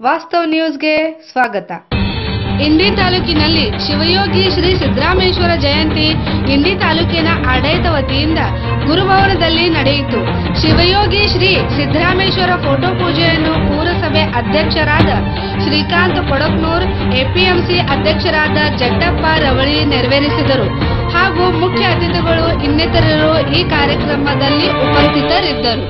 ವಾಸ್ತವ್ ನ್ಯೂಸ್ಗೆ ಸ್ವಾಗತ. ಇಂಡಿ ತಾಲೂಕಿನಲ್ಲಿ ಶಿವಯೋಗಿ ಶ್ರೀ ಸಿದ್ದರಾಮೇಶ್ವರ ಜಯಂತಿ ಇಂಡಿ ತಾಲೂಕಿನ ಆಡಳಿತ ವತಿಯಿಂದ ಗುರುಭವನದಲ್ಲಿ ನಡೆಯಿತು. ಶಿವಯೋಗಿ ಶ್ರೀ ಸಿದ್ದರಾಮೇಶ್ವರ ಫೋಟೋ ಪೂಜೆಯನ್ನು ಪುರಸಭೆ ಅಧ್ಯಕ್ಷರಾದ ಶ್ರೀಕಾಂತ್ ಕೊಡಕ್ನೂರ್, ಎಪಿಎಂಸಿ ಅಧ್ಯಕ್ಷರಾದ ಜಟ್ಟಪ್ಪ ರವಳಿ ನೆರವೇರಿಸಿದರು. ಹಾಗೂ ಮುಖ್ಯ ಅತಿಥಿಗಳು ಇನ್ನಿತರರು ಈ ಕಾರ್ಯಕ್ರಮದಲ್ಲಿ ಉಪಸ್ಥಿತರಿದ್ದರು.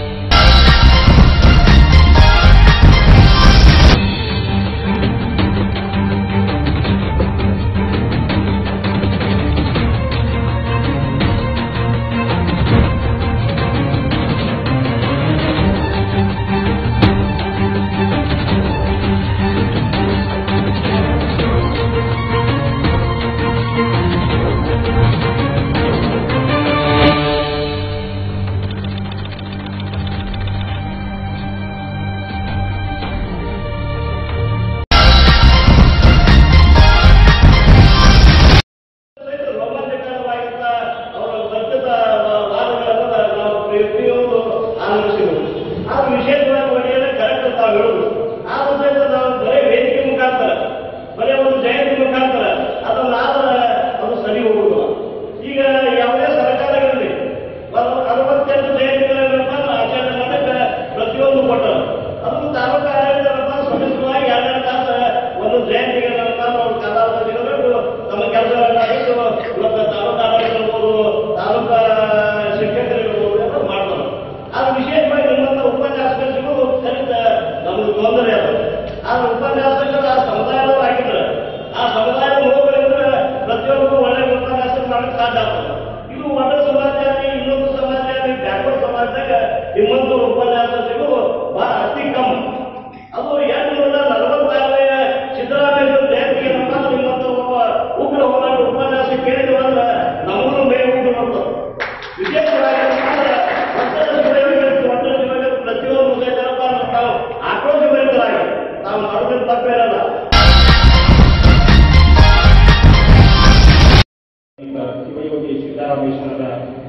ಶಿವಯೋಗಿ ಸಿದ್ದರಾಮೇಶ್ವರರ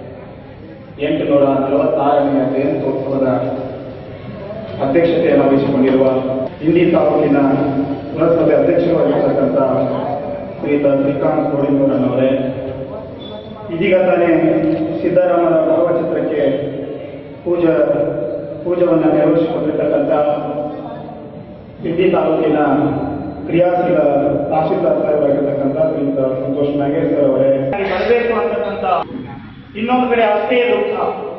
846ನೇ ಜಯಂತ್ಯೋತ್ಸವದ ಅಧ್ಯಕ್ಷತೆಯನ್ನು ವಹಿಸಿಕೊಂಡಿರುವ ಇಂಡಿ ತಾಲೂಕಿನ ಪುರಸಭೆ ಅಧ್ಯಕ್ಷರಾಗಿರ್ತಕ್ಕಂಥ ಶ್ರೀಯುತ ಶ್ರೀಕಾಂತ್ ಕೊಡಕ್ನೂರವರೇ, ಇದೀಗ ತಾನೇ ಸಿದ್ದರಾಮರ ಭಾವಚಿತ್ರಕ್ಕೆ ಪೂಜೆಯನ್ನು ನೆರವೇರಿಸಿಕೊಂಡಿರ್ತಕ್ಕಂಥ ಇಂಡಿ ತಾಲೂಕಿನ ಕ್ರಿಯಾಶೀಲ ತಹಶೀಲ್ದಾರ್ ಸಾಹೇಬರಾಗಿರ್ತಕ್ಕಂಥ ಶ್ರೀಯುತ ಸಂತೋಷ್ ನಾಗೇಶ್ ಅವರೇ, ಬರಬೇಕು ಅಂತಕ್ಕಂಥ ಇನ್ನೊಂದು ಕಡೆ ಅಷ್ಟೇ ದುಃಖ.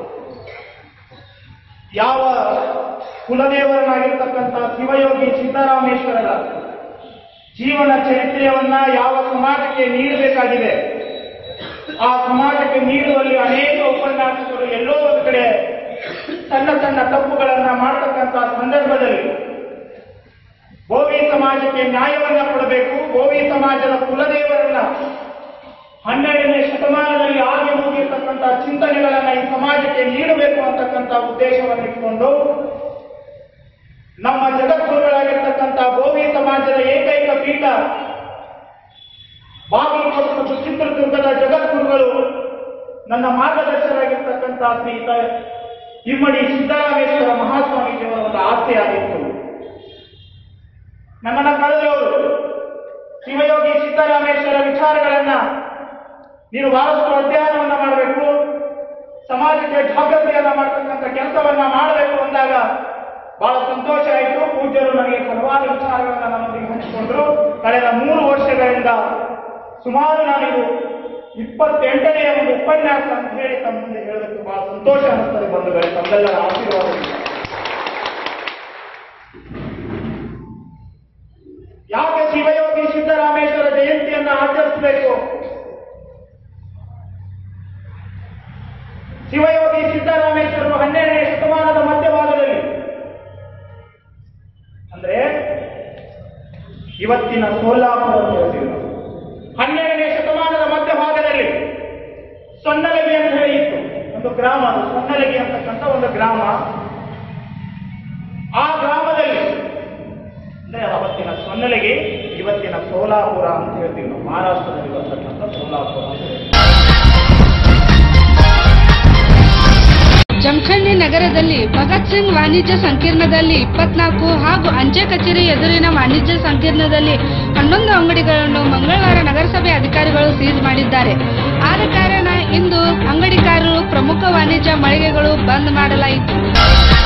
ಯಾವ ಕುಲದೇವರನಾಗಿರ್ತಕ್ಕಂಥ ಶಿವಯೋಗಿ ಸಿದ್ದರಾಮೇಶ್ವರರ ಜೀವನ ಚರಿತ್ರೆಯನ್ನ ಯಾವ ಸಮಾಜಕ್ಕೆ ನೀಡಬೇಕಾಗಿದೆ, ಆ ಸಮಾಜಕ್ಕೆ ನೀಡುವಲ್ಲಿ ಅನೇಕ ಉಪನ್ಯಾಸಕರು ಎಲ್ಲೋ ಒಂದು ಕಡೆ ಸಣ್ಣ ಸಣ್ಣ ತಪ್ಪುಗಳನ್ನ ಮಾಡತಕ್ಕಂಥ ಸಂದರ್ಭದಲ್ಲಿ ಬೋವಿ ಸಮಾಜಕ್ಕೆ ನ್ಯಾಯವನ್ನ ಕೊಡಬೇಕು, ಬೋವಿ ಸಮಾಜದ ಕುಲದೇವರನ್ನ 12ನೇ ಶತಮಾನದಲ್ಲಿ ಆಗಿ ಹೋಗಿರ್ತಕ್ಕಂಥ ಚಿಂತನೆಗಳನ್ನ ಈ ಸಮಾಜಕ್ಕೆ ನೀಡಬೇಕು ಅಂತಕ್ಕಂಥ ಉದ್ದೇಶವನ್ನು ಇಟ್ಟುಕೊಂಡು ನಮ್ಮ ಜಗದ್ಗುರುಗಳಾಗಿರ್ತಕ್ಕಂಥ ಬೋವಿ ಸಮಾಜದ ಏಕೈಕ ಪೀಠ ಬಾಗಲಕೋಟೆ ಮತ್ತು ಚಿತ್ರದುರ್ಗದ ಜಗದ್ಗುರುಗಳು ನನ್ನ ಮಾರ್ಗದರ್ಶಕರಾಗಿರ್ತಕ್ಕಂಥ ಶ್ರೀಯುತ ಇಮ್ಮಡಿ ಸಿದ್ದರಾಮೇಶ್ವರ ಮಹಾಸ್ವಾಮೀಜಿಯವರ ಒಂದು ಆಸೆಯಾಗಿತ್ತು. ನನ್ನನ್ನು ಕಳೆದವರು ಶಿವಯೋಗಿ ಸಿದ್ದರಾಮೇಶ್ವರ ವಿಚಾರಗಳನ್ನ ನೀನು ಬಹಳಷ್ಟು ಅಧ್ಯಯನವನ್ನ ಮಾಡಬೇಕು, ಸಮಾಜಕ್ಕೆ ಜಾಗೃತಿಯನ್ನ ಮಾಡತಕ್ಕಂಥ ಕೆಲಸವನ್ನ ಮಾಡಬೇಕು ಅಂದಾಗ ಬಹಳ ಸಂತೋಷ ಆಯಿತು. ಪೂಜ್ಯರು ನನಗೆ ಹಲವಾರು ವಿಚಾರಗಳನ್ನ ನಮ್ಮೊಂದಿಗೆ ಹಂಚಿಕೊಂಡ್ರು. ಕಳೆದ 3 ವರ್ಷಗಳಿಂದ ಸುಮಾರು ನಾನಿದು 28ನೇ ಒಂದು ಉಪನ್ಯಾಸ ಅಂತ ಹೇಳಿ ತಮ್ಮ ಮುಂದೆ ಹೇಳೋದಕ್ಕೆ ಬಹಳ ಸಂತೋಷ ಅನ್ನಿಸ್ತದೆ. ಬಂಧುಗಳೇ, ತಮ್ಮೆಲ್ಲರ ಆಶೀರ್ವಾದ. ಯಾಕೆ ಶಿವಯೋಗಿ ಸಿದ್ದರಾಮೇಶ್ವರ ಜಯಂತಿಯನ್ನು ಆಚರಿಸಬೇಕು? ಶಿವಯೋಗಿ ಸಿದ್ದರಾಮೇಶ್ವರರು 12ನೇ ಶತಮಾನದ ಮಧ್ಯಭಾಗದಲ್ಲಿ, ಅಂದ್ರೆ ಇವತ್ತಿನ ಸೋಲಾಪುರ, 12ನೇ ಶತಮಾನದ ಮಧ್ಯಭಾಗದಲ್ಲಿ ಸೊನ್ನಲಗಿ ಅಂತ ಹೇಳಿ ಇತ್ತು ಒಂದು ಗ್ರಾಮ, ಸೊನ್ನಲಗಿ ಅಂತಕ್ಕಂಥ ಒಂದು ಗ್ರಾಮ. ಆ ಗ್ರಾಮದಲ್ಲಿ ಅಂದ್ರೆ ಅವತ್ತಿನ ಸೊನ್ನಲಗಿ, ಇವತ್ತಿನ ಸೋಲಾಪುರ ಅಂತ ಹೇಳ್ತೀವಿ ನಾವು, ಮಹಾರಾಷ್ಟ್ರದಲ್ಲಿ ಬರ್ತಕ್ಕಂಥ ಸೋಲಾಪುರ. ಜಮಖಂಡಿ ನಗರದಲ್ಲಿ ಭಗತ್ ಸಿಂಗ್ ವಾಣಿಜ್ಯ ಸಂಕೀರ್ಣದಲ್ಲಿ 24 ಹಾಗೂ ಅಂಚೆ ಕಚೇರಿ ಎದುರಿನ ವಾಣಿಜ್ಯ ಸಂಕೀರ್ಣದಲ್ಲಿ 11 ಅಂಗಡಿಗಳನ್ನು ಮಂಗಳವಾರ ನಗರಸಭೆ ಅಧಿಕಾರಿಗಳು ಸೀಜ್ ಮಾಡಿದ್ದಾರೆ. ಆದ ಕಾರಣ ಇಂದು ಅಂಗಡಿಕಾರರು ಪ್ರಮುಖ ವಾಣಿಜ್ಯ ಮಳಿಗೆಗಳು ಬಂದ್ ಮಾಡಲಾಯಿತು.